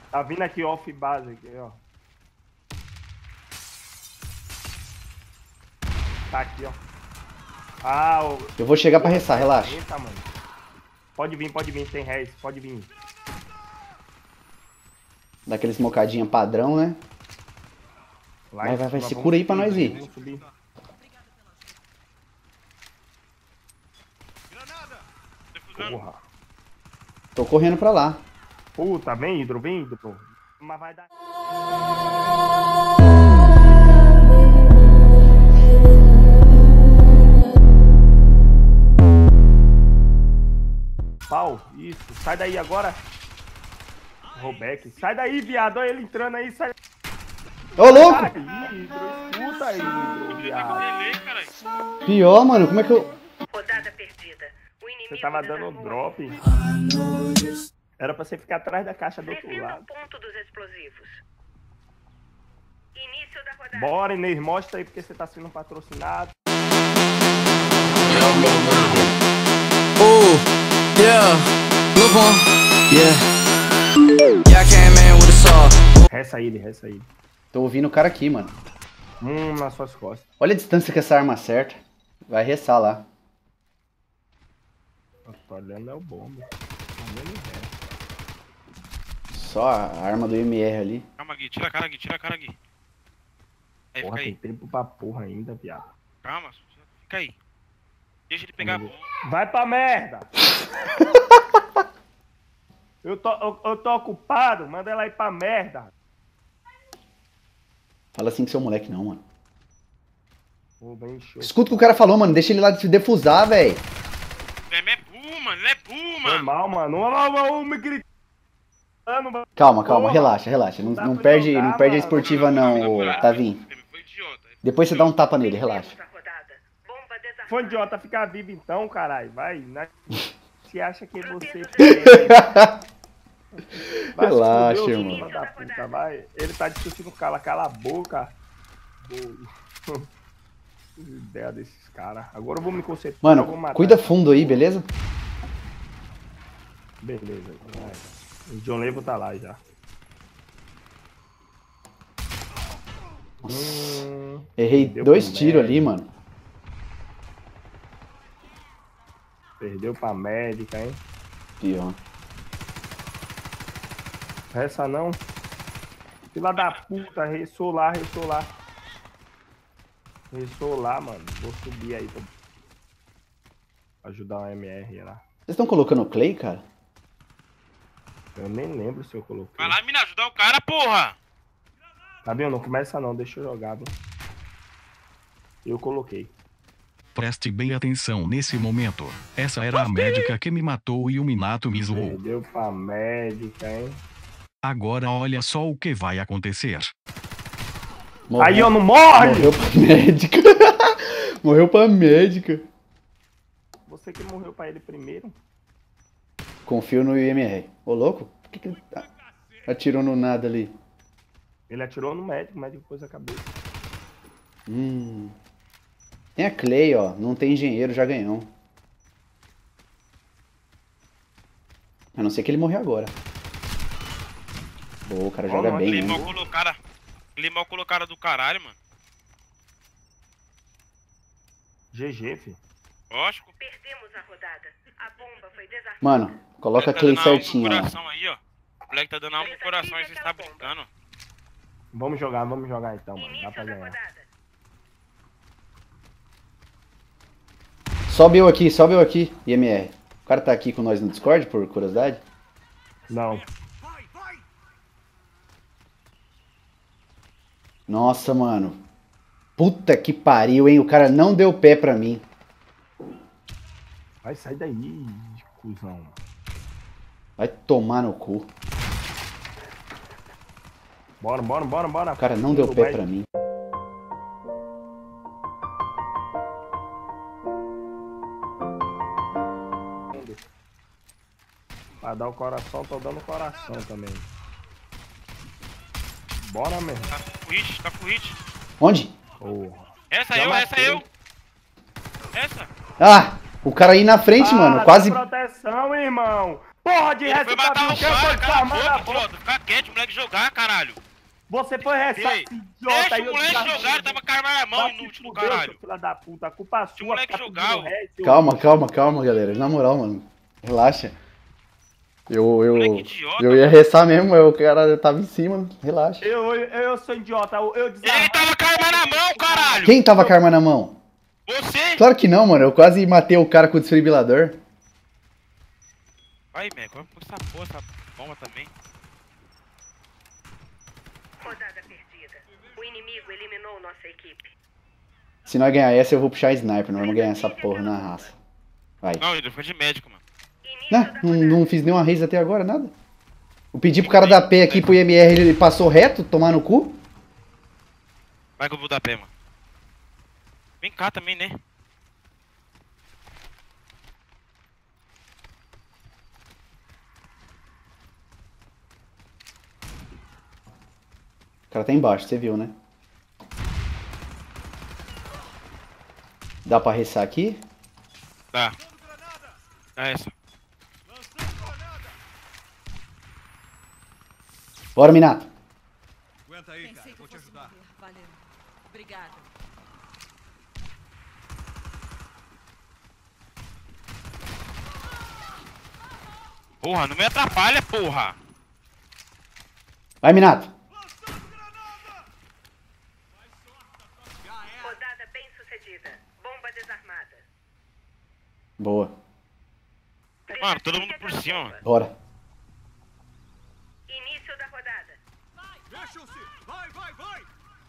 Tá vindo aqui off base aqui, ó. Tá aqui, ó. Ah, o... Eu vou chegar pra ressar, relaxa. Eita, mano. Pode vir, sem res, pode vir. Daquele smocadinha padrão, né? Lá Vai, se cura aí pra nós ir. Vamos subir. Porra. Tô correndo pra lá. Puta, vem, Hidro. Mas vai dar... Pau, isso. Sai daí agora. Robeck. Sai daí, viado. Olha ele entrando aí. Sai. Ô, louco! Sai aí, Hidro. Escuta aí, Hidro, viado. Pior, mano. Como é que eu... Rodada perdida. O inimigo Você tava dando drop. Era pra você ficar atrás da caixa do outro Defenda lado. o ponto dos explosivos. Início da rodada. Bora, Inês. Mostra aí porque você tá sendo patrocinado. Ooh, yeah, look on, yeah. Yeah, I came in with a saw. Resta ele. Tô ouvindo o cara aqui, mano. Nas suas costas. Olha a distância que essa arma acerta. Vai ressar lá. Eu tô olhando é o bomba. Só a arma do MR ali. Calma, Gui, tira a cara aqui. Aí, Porra, fica tem aí. tempo pra porra ainda, viado. Calma, fica aí. Deixa ele pegar a bomba. Vai pra merda! eu tô ocupado, manda ela ir pra merda. Fala assim que seu moleque não, mano. Oh, bem show. Escuta o que o cara falou, mano. Deixa ele lá de defusar, velho. Ele é burro, mano. Foi mano. mal, mano. Me gritando, mano. Calma, Porra. relaxa. Não perde a esportiva não, ô, Tavinho. Foi idiota. Depois você dá um tapa nele, relaxa. Defendemos a rodada. Bomba desarmada. Foi idiota ficar vivo então, caralho. Vai, né? Você acha que você... Vai se Relaxa, fuder, irmão. filho da puta, vai. Ele tá discutindo cala a boca. Ideia desses caras. Agora eu vou me concentrar. eu vou Mano, matar cuida esse- fundo aí, beleza? Beleza. Vai. O John Levo tá lá já. Errei Deu 2 pro tiros médico. ali, mano. Perdeu pra médica, hein? Pior. Essa não. Fila da puta, ressolar. Ressolar, mano. Vou subir aí pra ajudar o MR lá. Vocês estão colocando o Clay, cara? Eu nem lembro se eu coloquei. Vai lá, mina, ajudar o cara, porra. Tá vendo? Não começa não, deixa eu jogar, viu? Eu coloquei. Preste bem atenção nesse momento. Essa era a médica que me matou e o Minato me zoou. Perdeu pra médica, hein? Agora olha só o que vai acontecer. Morreu. Aí, ó, não morre! Morreu pra médica. Morreu pra médica. Você que morreu pra ele primeiro. Confio no IMR. Ô, louco? Por que ele atirou no nada ali? Ele atirou no médico, o médico pôs a cabeça. Tem a Clay, ó. Não tem engenheiro, já ganhou. A não ser que ele morreu agora. Boa, o cara joga não, bem, Ele né? mal colocada. Ele mal colocada do caralho, mano. GG, fi. Lógico. Perdemos a rodada. A bomba foi desarmada. Mano, coloca a Tá Clay dando alma pro certinho, ó. coração aí, ó. O moleque tá dando alma pro coração e você tá brincando. Vamos jogar então, mano. Dá pra Início da ganhar. rodada. Sobe eu aqui, IMR. O cara tá aqui com nós no Discord, por curiosidade? Não. Nossa, mano. Puta que pariu, hein? O cara não deu pé pra mim. Vai sair daí, cuzão. Vai tomar no cu. Bora. O cara não deu pé pra mim. Pra dar o coração, tô dando coração também. Bora mesmo. Tá com hit. Onde? Porra. Essa Já eu. matei. Essa. Ah! O cara aí na frente, mano. Dá Quase. proteção, irmão. Porra de Ele resto foi tá matar vindo, o quem foi cara, cala a desarmar a boca, bomba? idiota. Fica quieto, o moleque jogar, caralho. Você foi restar, Ei, idiota. deixa aí o eu moleque desarmei. jogar, ele tava com a arma na mão, Vai se inútil do fuder, caralho. seu filho da puta, a culpa Se o sua. moleque ficar jogar, pedindo ó. ré, seu- Calma, galera. Na moral, mano. Relaxa. Moleque idiota, Eu ia restar mesmo, o cara tava em cima. Relaxa. Eu sou idiota, eu desarmei. Ele tava com a arma na mão, caralho. Quem tava com a arma na mão? Você? Claro que não, mano. Eu quase matei o cara com o desfibrilador. Vai, Meco, vai pôr essa porra, essa bomba também. Rodada perdida. O inimigo eliminou nossa equipe. Se nós ganhar essa, eu vou puxar sniper. Nós vamos ganhar essa porra na raça. Vai. Não, ele foi de médico, mano. Início Não, da não, rodada. não fiz nenhuma raise até agora, nada. Eu pedi pro cara da P aqui pro IMR, ele passou reto, tomar no cu. Vai que eu vou dar pé, mano. Vem cá também, né? O cara tá embaixo, você viu, né? Dá pra ressar aqui? Tá. É essa. Bora, Minato. Aguenta aí, cara. Vou te ajudar. Valeu. Obrigada. Porra, não me atrapalha, porra. Vai, Minato. Rodada bem sucedida. Bomba desarmada. Boa. Mano, todo mundo por cima, mano. Bora. Início da rodada. Mexam-se! Vai, vai, vai!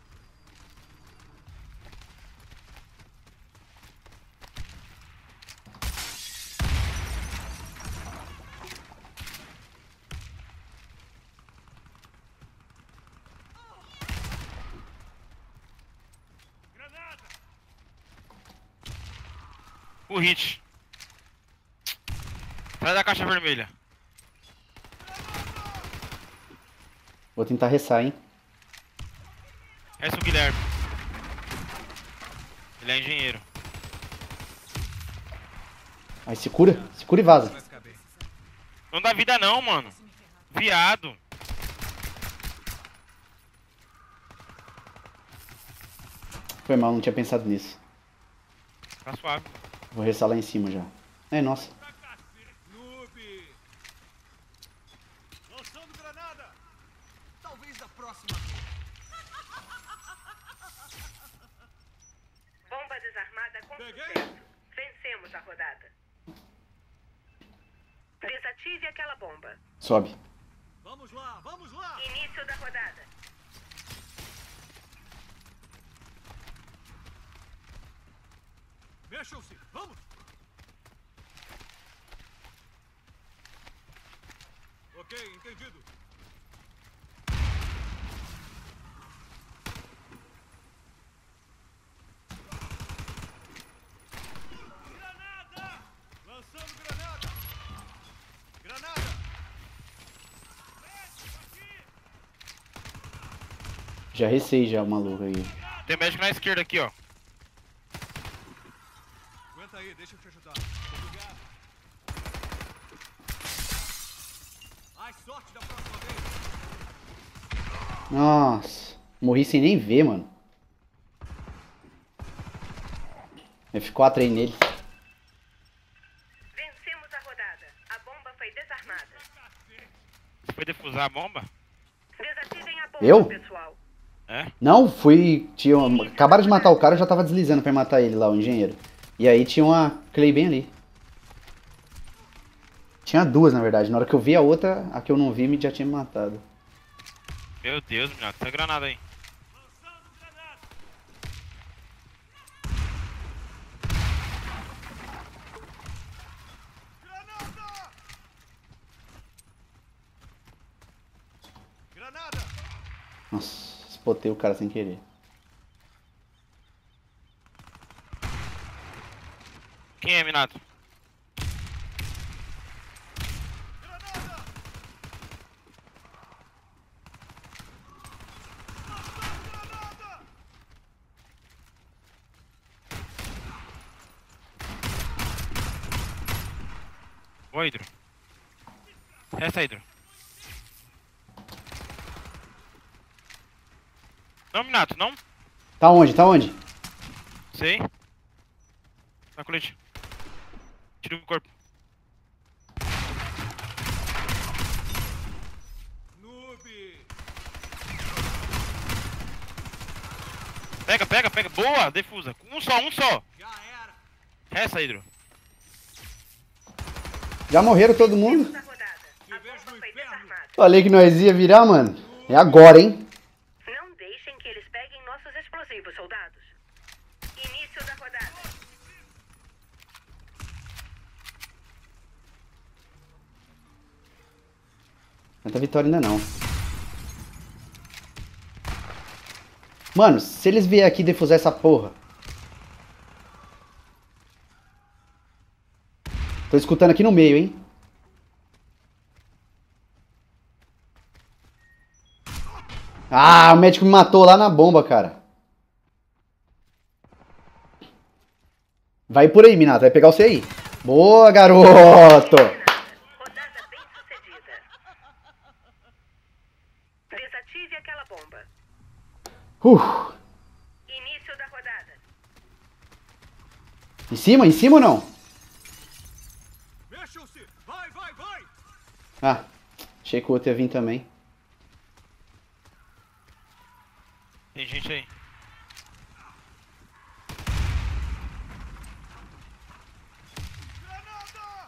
O hit. Sai da caixa vermelha. Vou tentar ressar, hein? Esse é o Guilherme. Ele é engenheiro. Aí, se cura e vaza. Vai ficar bem. Não dá vida não, mano. Viado. Foi mal, não tinha pensado nisso. Tá suave. Vou ressar lá em cima já. É, nossa. Noob! Lançando granada! Talvez a próxima. Bomba desarmada com Peguei. sucesso. Vencemos a rodada. Desative aquela bomba. Sobe. Vamos lá, vamos lá! Início da rodada. Mexam-se! Vamos! Ok, entendido. Granada! Lançando granada! Granada! Já ressei já o maluco aí. Tem médico na esquerda aqui, ó. Aguenta aí, deixa eu te ajudar. Obrigado. Mais sorte da próxima vez. Nossa. Morri sem nem ver, mano. F4 aí nele. Vencemos a rodada. A bomba foi desarmada. Você foi defusar a bomba? Desativem a bomba, Eu? pessoal. É? Não, fui. Acabaram de matar o cara, eu já tava deslizando pra matar ele lá, o engenheiro. E aí tinha uma Clay bem ali. Tinha duas, na verdade. Na hora que eu vi a outra, a que eu não vi, me já tinha me matado. Meu Deus, menino. Essa granada aí. Granada! Granada! Nossa, spotei o cara sem querer. Quem é, Minato? Granada! Granada! Ô, Hidro. Resta, Hidro. Não, Minato, não? Tá onde? Tá onde? Sei. Na colete. Tira o corpo. Noob! Pega, pega, pega. Boa, defusa. Um só. Já era! Resta, Hidro. Já morreram todo mundo? Da rodada. Te A vejo bomba no foi inferno! desarmada. Falei que nós ia virar, mano. É agora, hein? Não deixem que eles peguem nossos explosivos, soldados. Início da rodada. Não tá vitória ainda não. Mano, se eles vier aqui defusar essa porra. Tô escutando aqui no meio, hein? Ah, o médico me matou lá na bomba, cara. Vai por aí, Minato. Vai pegar você aí. Boa, garoto! Rodada bem sucedida. Desative aquela bomba. Início da rodada. Em cima? Em cima ou não? Mexam-se! Vai, vai, vai! Ah, achei que o outro ia vir também. Tem gente aí. Granada!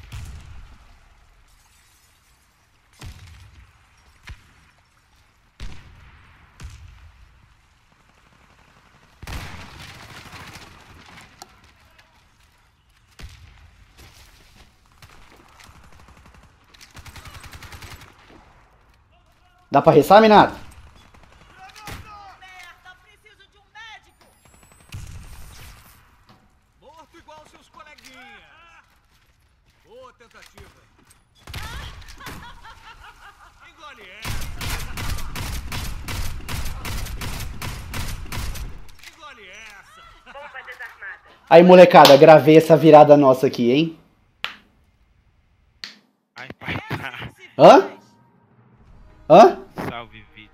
Dá pra restar, Minato? Merda, preciso de um médico! Morto igual seus coleguinhas! Boa tentativa! Engole essa! Engole essa! Bomba desarmada. Aí, molecada, gravei essa virada nossa aqui, hein? Ai, pai, tá. Hã? Hã? Salve vídeo.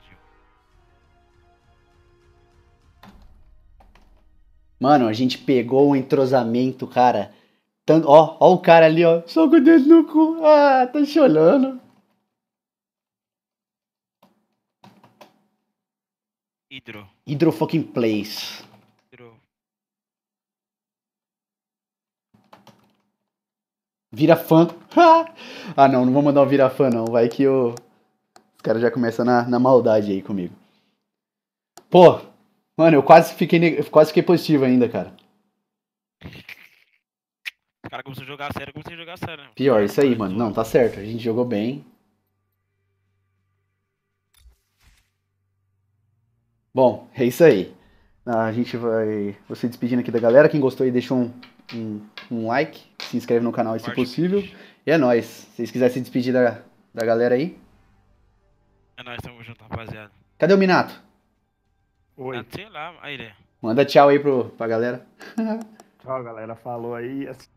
Mano, a gente pegou um entrosamento, cara. Tanto, ó o cara ali, ó. Só com o dedo no cu. Ah, tá chorando. Hidro. Hydro fucking place. Hidro. Vira fã. Ah, não vou mandar o vira fã, não. Vai que os caras já começam na maldade aí comigo. Pô, mano, eu quase fiquei positivo ainda, cara. O cara começou a jogar sério, eu comecei a jogar sério. Né? Pior, isso aí, mano. Não, tá certo. A gente jogou bem. Bom, é isso aí. A gente vai se despedindo aqui da galera. Quem gostou aí, deixa um like. Se inscreve no canal se possível. E é nóis. Se vocês quiserem se despedir da galera aí. É nóis, tamo junto, rapaziada. Cadê o Minato? Oi. Ah, sei lá, aí ele. Manda tchau aí pra galera. Tchau, galera. Falou aí.